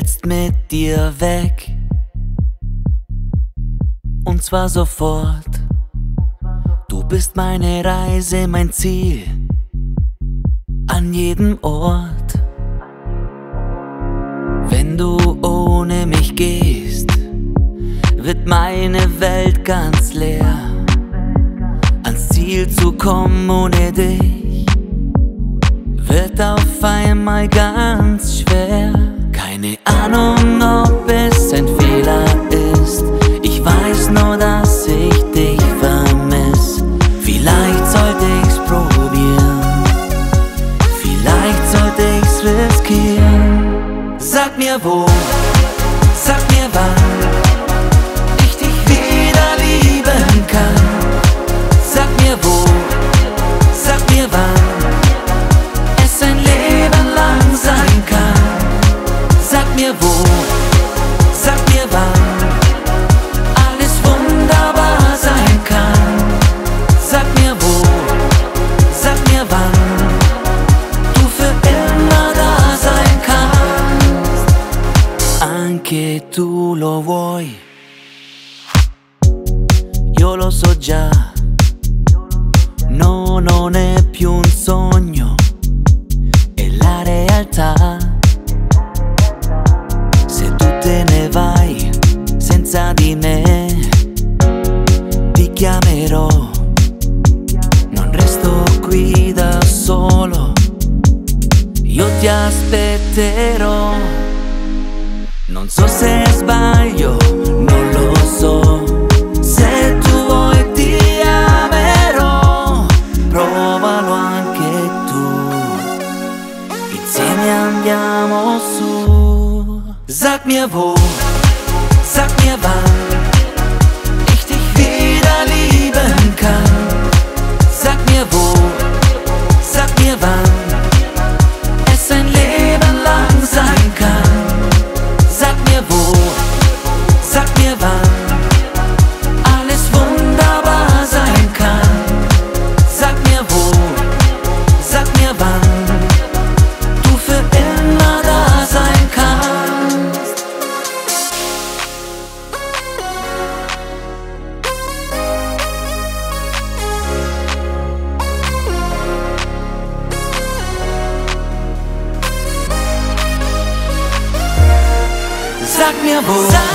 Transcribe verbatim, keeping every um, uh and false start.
jetzt mit dir weg. Und zwar sofort. Du bist meine Reise, mein Ziel, an jedem Ort. Wenn du ohne mich gehst, wird meine Welt ganz leer. Ans Ziel zu kommen ohne dich wird auf einmal ganz schwer. Keine Ahnung, ob es ein Fehler ist. Ich weiß nur, dass ich dich vermiss. Vielleicht sollte ich's probieren, vielleicht sollte ich's riskieren. Sag mir wo, sag mir wann ich dich wieder lieben kann. Sag mir wo, sag mir wann es ein Leben lang sein kann. Sag mir wo, sag mir wann alles wunderbar sein kann. Sag mir wo, sag mir wann du für immer da sein kannst. Anche tu lo vuoi, io lo so già. No, non è più un sogno, è la realtà. Se tu te ne vai senza di me, ti chiamerò. Non resto qui da solo, io ti aspetterò. Non so se sbaglio, non lo so. Se tu vuoi ti amerò, provalo anche tu, insieme andiamo su. Sag mir wo, sag mir wann ich dich wieder lieben kann. Sag mir wo, sag mir wann es ein Leben lang sein kann. Sag mir wo, sag mir wann alles wunderbar sein kann. Sag mir wo, sag mir wann du für immer da sein kannst. Sag mir wo,